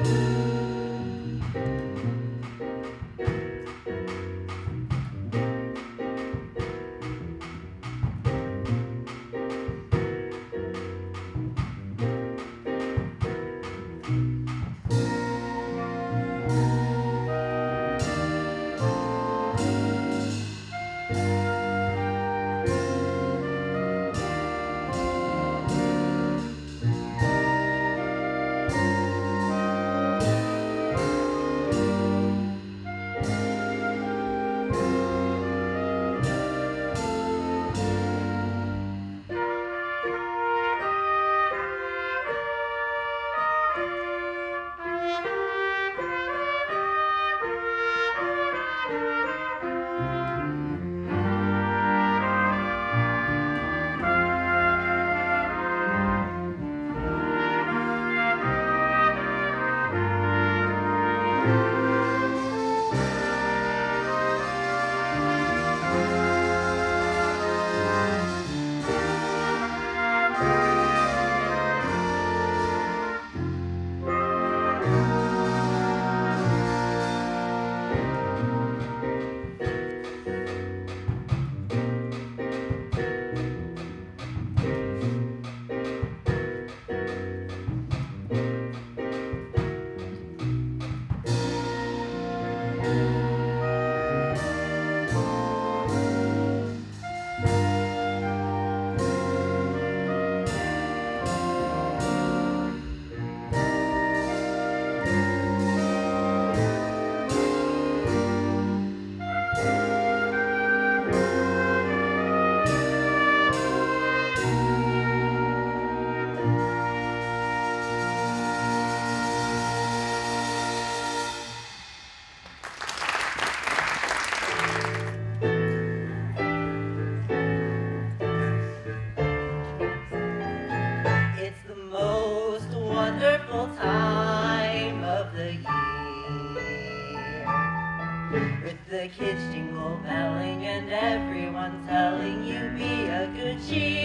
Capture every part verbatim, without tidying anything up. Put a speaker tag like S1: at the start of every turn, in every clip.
S1: the kids jingle belling and everyone telling you be a good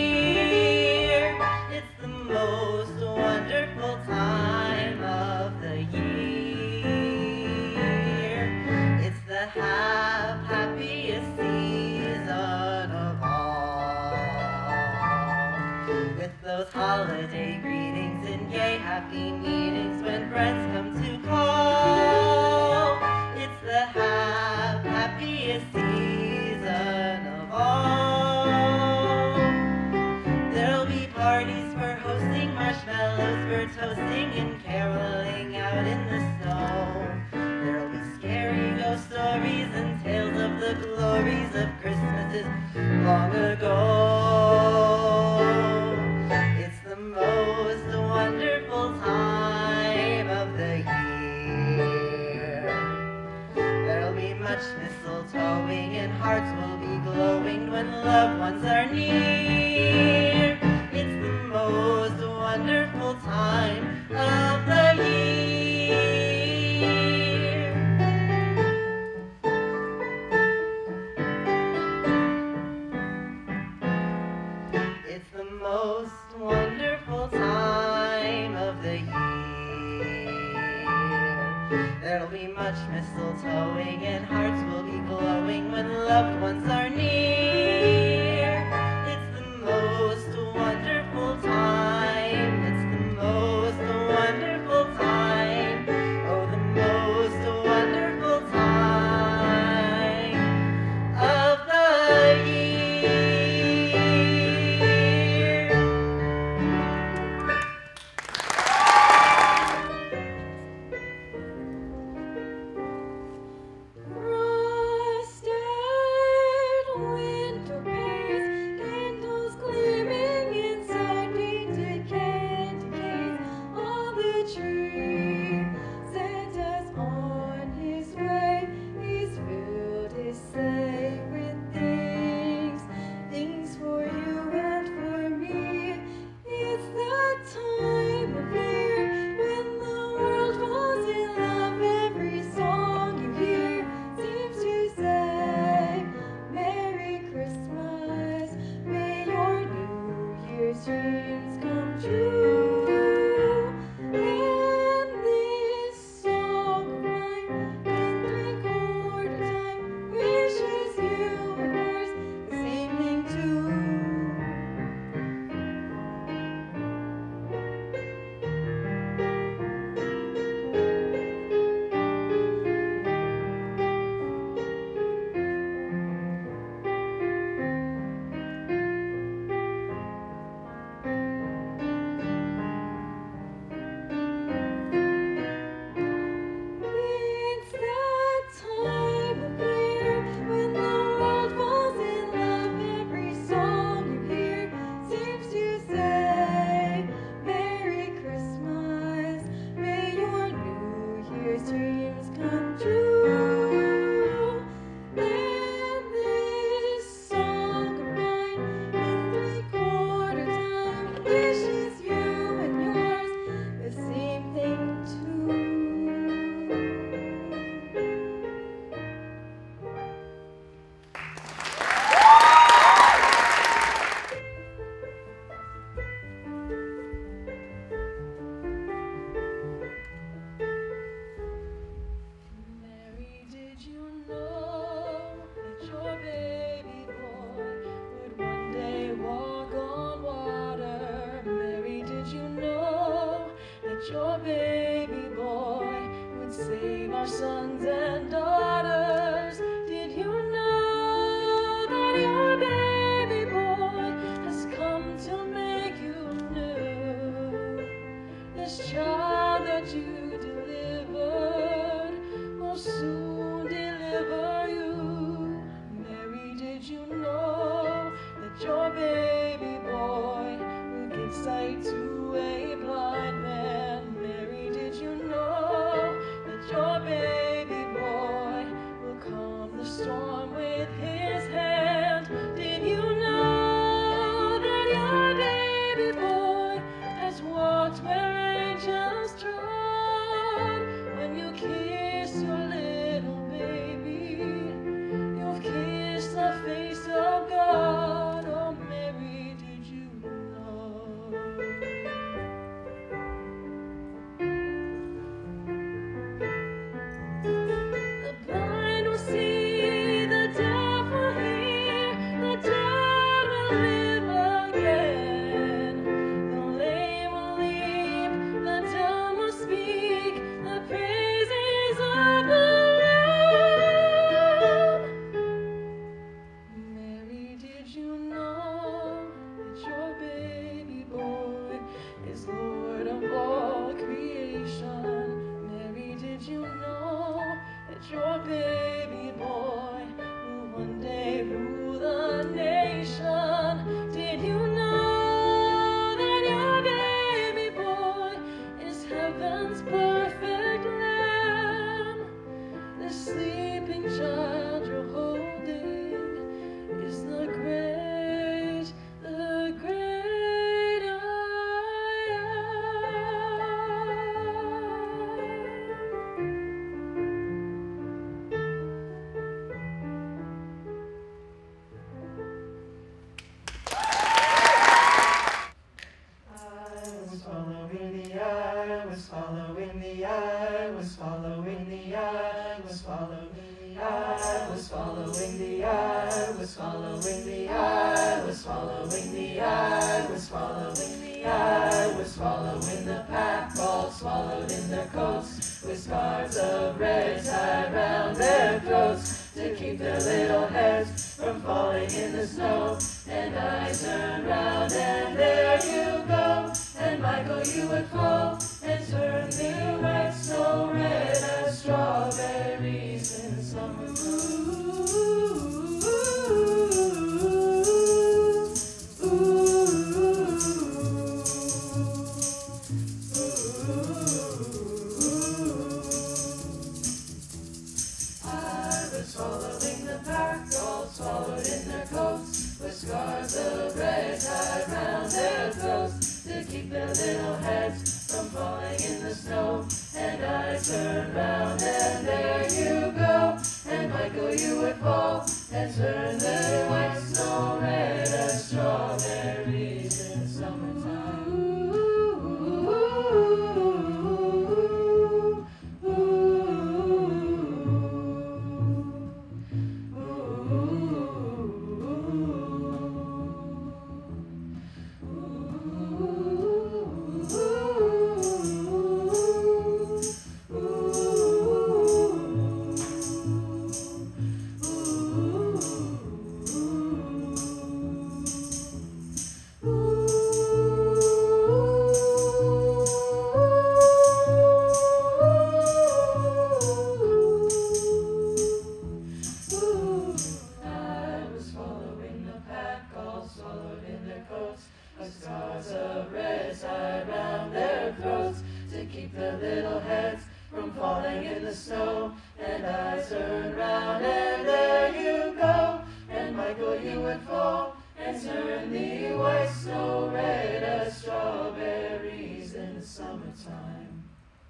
S1: cheer. It's the most wonderful time of the year. It's the hap happiest season of all. With those holiday greetings and gay happy meetings when friends come to call. It's the hap happiest season of all. There'll be parties for hosting, marshmallows for toasting, and caroling out in the snow. There'll be scary ghost stories and tales of the glories of Christmases long ago. It's the most wonderful time of the year. There'll be much mistletoeing and hearts will be glowing when loved ones are near. It's the most wonderful time of the year. It's the most wonderful time of the year. There'll be much mistletoeing and hearts will be glowing when loved ones are near. It's the most wonderful time. It's the most wonderful time. Oh, the most wonderful time of the year. Rusted winter pale
S2: save our sons and daughters. Did you know that your baby boy has come to make you new? This child that you delivered will soon deliver you. Mary, did you know that your baby boy will give sight to a blind man? Mary, did you know that your baby boy will calm the storm with his hand? Did you know that your baby boy has walked where angels trod? When you kiss your little baby, you've kissed the face of God. Oh, Mary, did you know? The blind will see, the deaf will hear, the dead will live again. The lame will leap, the dumb will speak, the praises of the Lamb. Mary, did you know that your baby boy is Lord of all creation? Mary, did you know that your baby boy will one day rule the nation? Did you know that your baby boy is heaven's perfect lamb? The sleeping child you're holding is the great, the great I
S1: I was following the eye, was following the eye, was following the eye, was following the eye, was following the eye, was following the eye, was following the eye, was following the pack, all swallowed in their coats, with scarves of red tied round their throats, to keep their little heads from falling in the snow. And I turned round and there you go, and Michael, you would fall and turn the white snow red as strawberries in summer. Ooh, ooh, ooh, I was following the pack, all swallowed in their coats, with scarves of red tied round their throats, to keep their little heads from falling in the snow. And I turned round and there you go, and Michael, you would fall and turn the white snow red as strawberries in summertime. Ooh, ooh, ooh, summertime.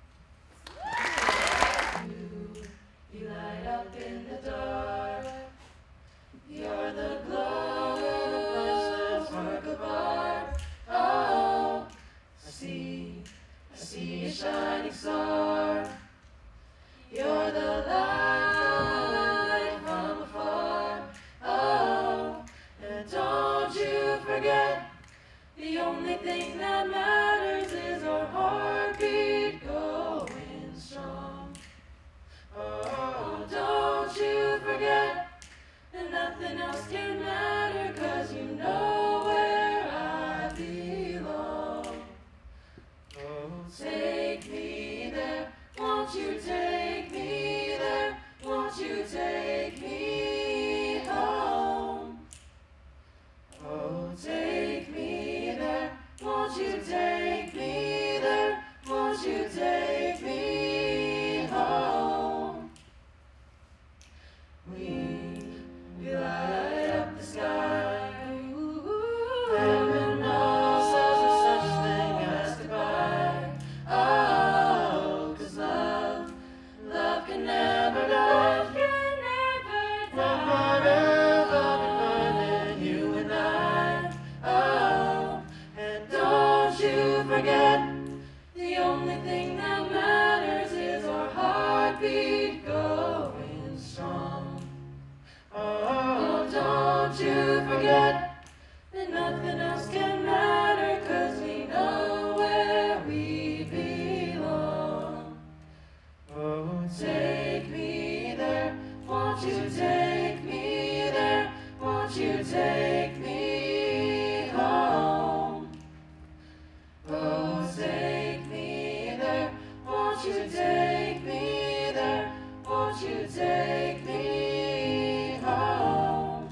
S1: You, you light up in the dark. You're the glow of the spark of art. Oh, I see, I see a shining star. You're the light from afar. Oh, and don't you forget, the only thing that matters is our heartbeat.
S2: won't you take me there? Won't you take me home?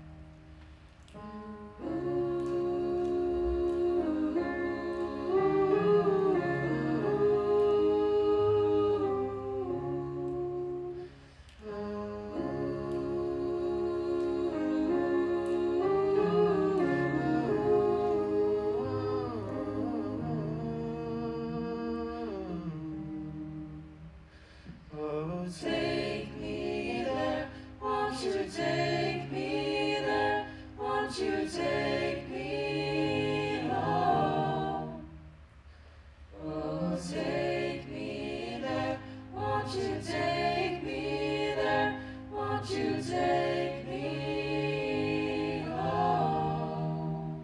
S2: Take me there, won't you take me there? Won't you take me home? Oh, take me there, won't you take me there? Won't you take me home?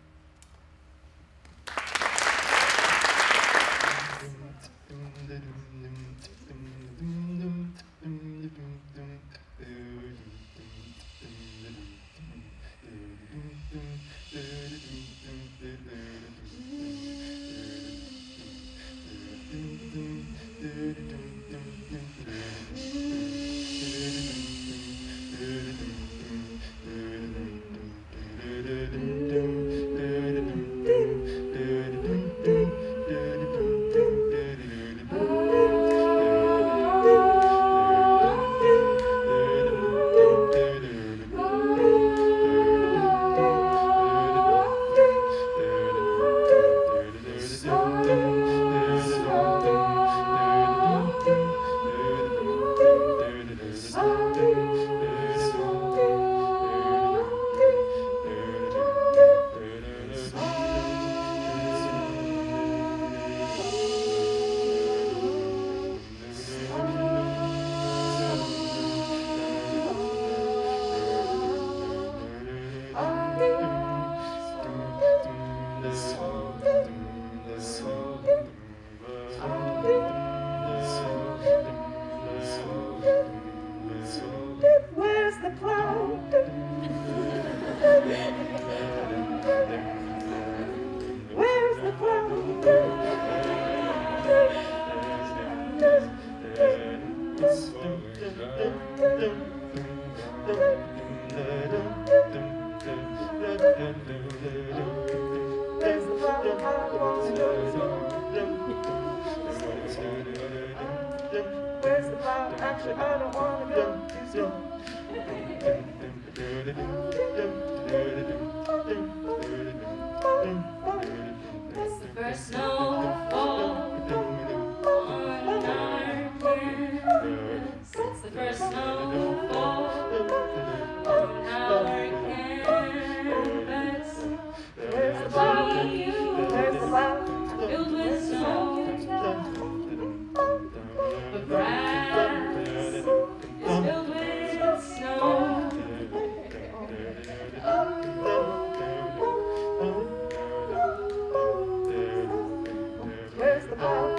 S2: Where's the cloud? Where's the cloud? Where's the cloud? I want to go. Where's the cloud? Actually, I don't want to go. It's the first snowfall on our campus. It's the first snowfall on our campus. Where's the cloud? Where's the cloud? Filled with snow. The grass is filled with snow. Where's the cloud?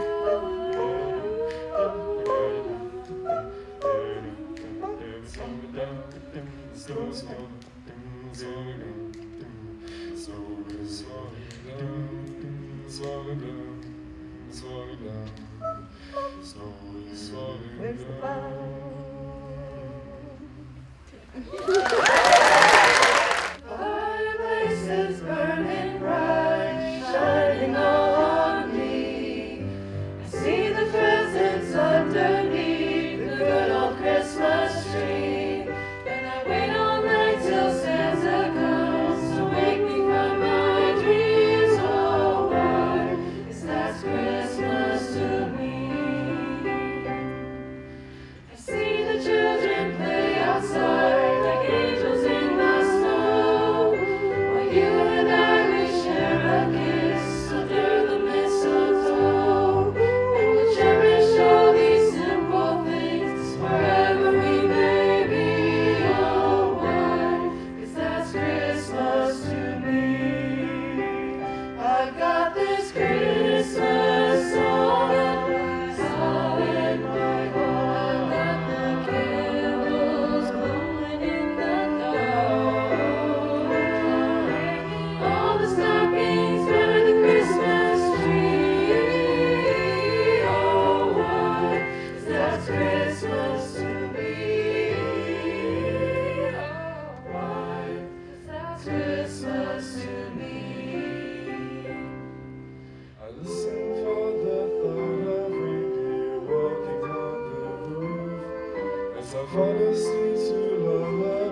S2: Where's the cloud? Fireplace is burning bright, shining on me. I see the presents underneath the good old Christmas tree. And I wait all night till Santa comes to wake me from my dreams. Oh, why is that Christmas to me? I
S3: of honesty to the left.